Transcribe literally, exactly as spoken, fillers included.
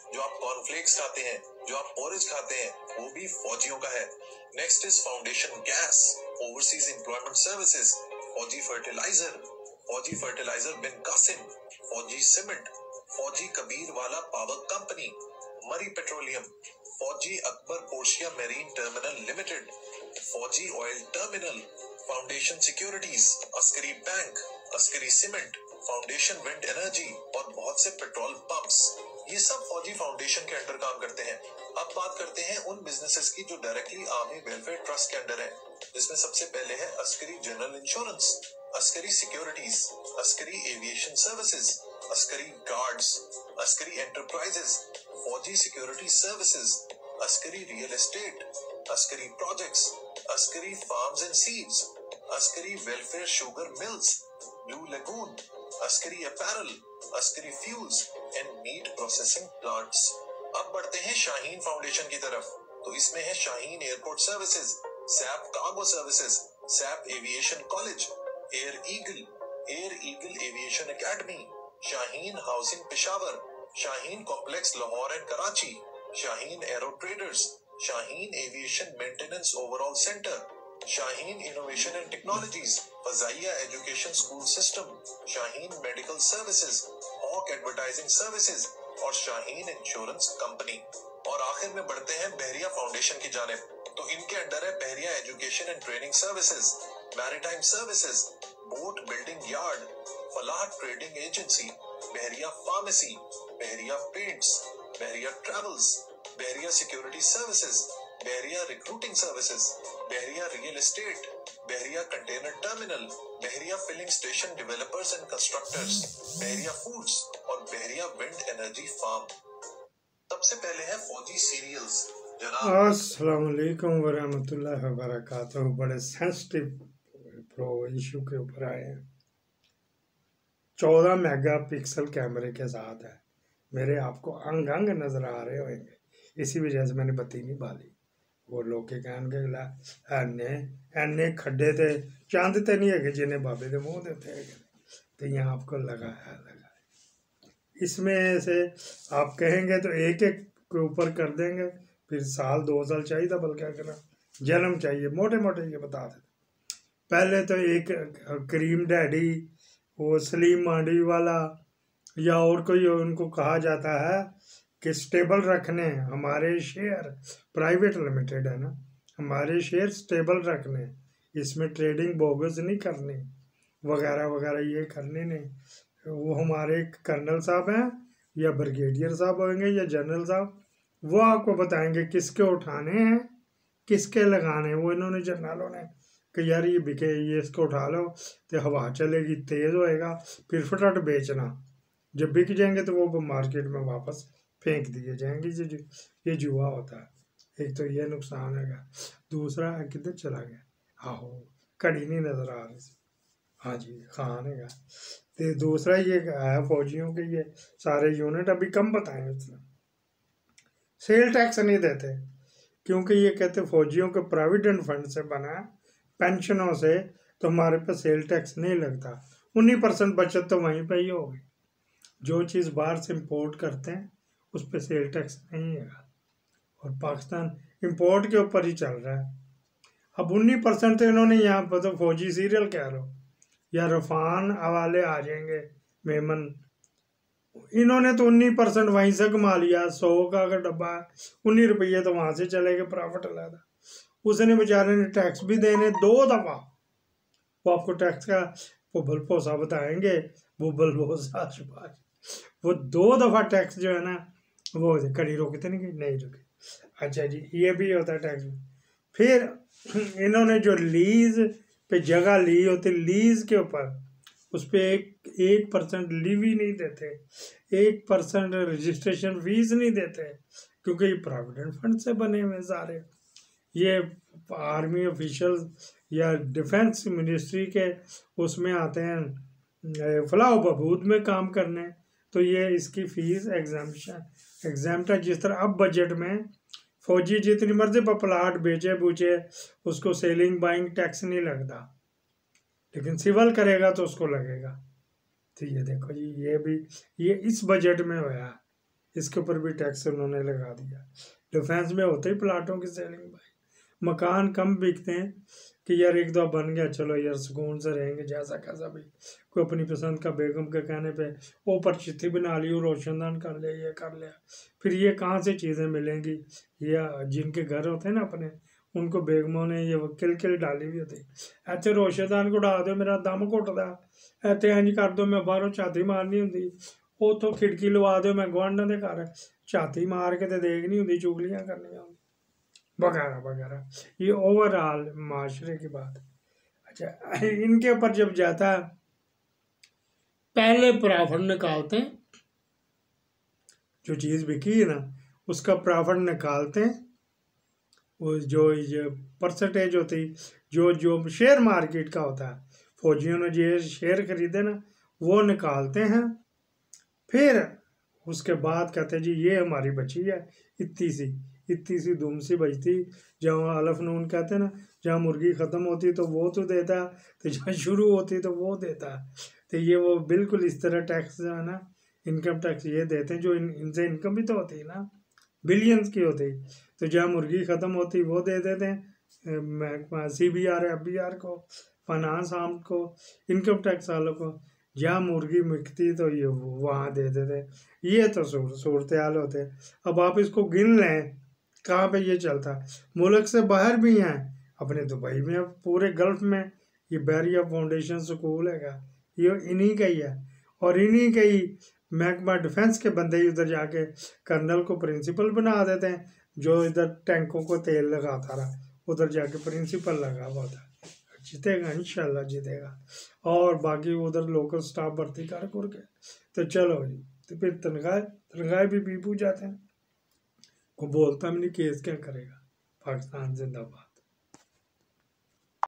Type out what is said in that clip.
जो आप कॉर्नफ्लेक्स खाते हैं, जो आप पोरिज खाते हैं, वो भी फौजियों का है। Next is foundation gas, overseas employment services, Fauji fertilizer, Fauji fertilizer Bin Qasim, Fauji cement, फौजी कबीर वाला power company, Mari petroleum, Fauji Akbar Portia marine terminal limited, Fauji oil terminal, foundation securities, Askari bank, Askari cement, foundation wind energy और बहुत से पेट्रोल पंप्स। ये सब फौजी फाउंडेशन के अंडर काम करते हैं। अब बात करते हैं उन बिजनेसेस की जो डायरेक्टली आर्मी वेलफेयर ट्रस्ट के अंडर है, जिसमें सबसे पहले है Askari general insurance, Askari securities, Askari aviation services, Askari guards, Askari enterprises, Fauji security services, Askari real estate, Askari projects, Askari farms and seeds, Askari welfare sugar mills, blue lagoon, Askari apparel, Askari fuels and meat processing plants. अब बढ़ते हैं Shaheen foundation की तरफ। तो इसमें है Shaheen airport services, SAP cargo services, SAP aviation college, air eagle, air eagle aviation academy, Shaheen housing Peshawar, Shaheen complex Lahore and Karachi, Shaheen aero traders, Shaheen aviation maintenance overall centre, Shaheen innovation and technologies, Fazaia education school system, Shaheen medical services, hawk advertising services और Shaheen insurance company. और आखिर में बढ़ते हैं बहरिया foundation की जानिब। तो इनके अंडर है Bahria education and training services, maritime services, boat building yard, Falah trading agency, Bahria pharmacy, Bahria paints, Bahria travels, Bahria security services, Bahria recruiting services, Bahria real estate, Bahria container terminal, Bahria filling station developers and constructors, Bahria foods और बहरिया विंड एनर्जी फार्म। सबसे पहले है फौजी serials. अस्सलाम वालेकुम वरहमतुल्लाहि वबरकातुहू। बड़े sensitive pro issue के ऊपर आए हैं। चौदह मेगा पिक्सल कैमरे के साथ है। मेरे आपको अंग अंग नजर आ रहे होंगे, इसी वजह से मैंने बत्ती नहीं बाली। वो लोग के कहन के एने एने खड्डे थे चंद ते नहीं है जिन्हें बाबे के मुंह देते हैं, तो यहाँ आपको लगा है लगा है। इसमें से आप कहेंगे तो एक एक के ऊपर कर देंगे, फिर साल दो साल चाहिए था, बल्कि अगर जन्म चाहिए मोटे मोटे ये बता देते। पहले तो एक करीम डैडी, वो सलीम मांडवी वाला या और कोई उनको कहा जाता है कि स्टेबल रखने, हमारे शेयर प्राइवेट लिमिटेड है ना, हमारे शेयर स्टेबल रखने, इसमें ट्रेडिंग बोगस नहीं करनी वगैरह वगैरह ये करनी नहीं। वो हमारे कर्नल साहब हैं या ब्रिगेडियर साहब होंगे या जनरल साहब, वो आपको बताएंगे किसके उठाने हैं किसके लगाने। वो इन्होंने जनरलों ने कि यार ये बिके, ये इसको उठा लो तो हवा चलेगी, तेज़ होएगा, फिर फटाफट बेचना, जब बिक जाएंगे तो वो मार्केट में वापस फेंक दिए जाएंगे। ये ये जुआ होता है। एक तो ये नुकसान है। दूसरा किधर चला गया, आहो कड़ी नहीं नज़र आ रही, हाँ जी खान है। तो दूसरा ये है फौजियों के ये सारे यूनिट अभी कम बताएं, उसने सेल टैक्स नहीं देते क्योंकि ये कहते फौजियों के प्रोविडेंट फंड से बना है, पेंशनों से, तो हमारे पे सेल टैक्स नहीं लगता। उन्नीस परसेंट बचत तो वहीं पे ही होगी। जो चीज़ बाहर से इंपोर्ट करते हैं उस पर सेल टैक्स नहीं है, और पाकिस्तान इंपोर्ट के ऊपर ही चल रहा है। अब उन्नीस परसेंट तो इन्होंने यहाँ पर तो फौजी सीरियल कह लो या रफान हवाले आ जाएंगे मेमन, इन्होंने तो उन्नीस परसेंट वहीं से कमा लिया। सौ का अगर डब्बा है उन्नीस रुपये तो वहाँ से चले गए प्रॉफिट अलग। उसने बेचारे ने टैक्स भी देने दो दफ़ा। वो आपको टैक्स का बुबल पोसा बताएंगे, बुबल पोसा वो दो दफ़ा टैक्स जो है ना वो कड़ी रोकते नहीं नहीं रुके। अच्छा जी, ये भी होता है टैक्स। फिर इन्होंने जो लीज पे जगह ली होती, लीज के ऊपर उस पर एक एक परसेंट लीवी नहीं देते, एक परसेंट रजिस्ट्रेशन फीस नहीं देते, क्योंकि ये प्रोविडेंट फंड से बने हुए सारे। ये आर्मी ऑफिशियल्स या डिफेंस मिनिस्ट्री के उसमें आते हैं फलाह बहबूद में काम करने, तो ये इसकी फ़ीस एग्जाम्शन एग्जाम्प्ट है। जिस तरह अब बजट में फौजी जितनी मर्जी पर प्लाट बेचे बूचे उसको सेलिंग बाइंग टैक्स नहीं लगता, लेकिन सिविल करेगा तो उसको लगेगा। तो ये देखो जी, ये भी ये इस बजट में हुआ। इसके ऊपर भी टैक्स उन्होंने लगा दिया। डिफेंस में होते ही प्लाटों की सेलिंग भाई, मकान कम बिकते हैं कि यार एक दो बन गया चलो यार सुकून से रहेंगे जैसा कैसा भी, कोई अपनी पसंद का बेगम के कहने पे ऊपर चिट्ठी बना ली और रोशनदान कर लिया, ये कर लिया, फिर ये कहाँ से चीज़ें मिलेंगी। या जिनके घर होते हैं ना अपने, उनको बेगमों ने ये किल किल डाली हुई होती, ऐसे रोशनदान को उड़ा दो मेरा दम घुटदा, ऐसे इंज कर दो मैं बाहरों छाती मारनी होंगी, उतों खिड़की लवा दो मैं गुआढ़ां दे घर छाती मार के तो देखनी होंगी, चुगलियां करनियां वगैरह वगैरह। ये ओवरऑल माशरे की बात है। अच्छा, इनके ऊपर जब जाता है पहले प्रॉफिट निकालते हैं, जो चीज़ बिकी है ना उसका प्रॉफिट निकालते हैं, वो जो ये परसेंटेज होती जो जो शेयर मार्केट का होता है, फौजियों ने जो शेयर खरीदे ना वो निकालते हैं, फिर उसके बाद कहते हैं जी ये हमारी बची है इतनी सी इतनी सी दुम सी बचती, जहाँ अलफ नून कहते हैं ना, जहाँ मुर्गी ख़त्म होती तो वो तो देता, तो जहाँ शुरू होती तो वो देता। तो ये वो बिल्कुल इस तरह टैक्स जो है ना, इनकम टैक्स ये देते हैं जो इन इनसे इनकम भी तो होती है ना, बिलियंस की होती, तो जहाँ मुर्गी ख़त्म होती वो दे देते हैं C B R F B R को, फाइनेंस आर्म को, इनकम टैक्स वालों को, जहाँ मुर्गी बिकती तो ये वहाँ दे देते। ये तो सूरत हाल होते। अब आप इसको गिन लें कहाँ पे ये चलता, मुल्क से बाहर भी हैं, अपने दुबई में, पूरे गल्फ में ये बैरिया फाउंडेशन स्कूल हैगा, ये इन्हीं का ही है, और इन्हीं का ही महकमा डिफेंस के बंदे ही उधर जाके कर्नल को प्रिंसिपल बना देते हैं, जो इधर टैंकों को तेल लगाता रहा उधर जाके प्रिंसिपल लगा हुआ था। जीतेगा इंशाल्लाह जीतेगा, और बाकी उधर लोकल स्टाफ भर्ती कर करके तो चलो जी, तो फिर तनख्वाह तनख्वाह भी बीबू जाते हैं, को बोलता भी नहीं केस क्या करेगा। पाकिस्तान जिंदाबाद।